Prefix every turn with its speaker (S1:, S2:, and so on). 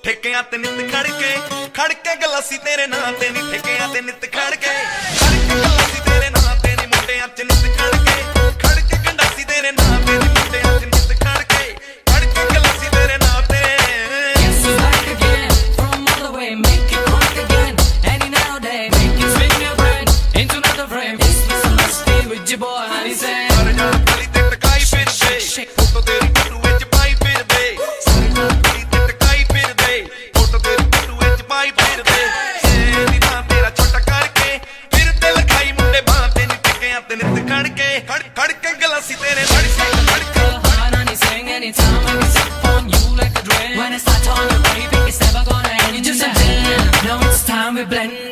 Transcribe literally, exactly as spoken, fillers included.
S1: ठेकियां ते नित खड़के खड़के गलासी तेरे नां ते नी ठेकियां ते नित खड़के खड़के गलासी तेरे नां ते नी मुंडियां च नित खड़के खड़के गंडासी तेरे नां ते नी मुंडियां च नित खड़के खड़के गलासी तेरे नां ते
S2: Yes, back again from all the way, make it rock again. Any nowadays, make it swing your brain into another frame. It's Mister Musty with your boy Honey Say.
S1: सारे जान गली ते टकाई फिर दे फोटो तेरी फोटो विच पाई फिर दे सारे जान गली ते टकाई फिर दे फोटो तेरी फोटो विच पाई फिर दे नी ना तेरा छोटा करके फिर ते लखाई मुंडे बां ते नी टिकियां ते नित खड़के खड़के गलासी तेरे खड़के खड़के
S2: Honey Sing anytime when we step on you like a dream. When I start on the baby, it's never gonna end. You just a damn. Now it's time we blend.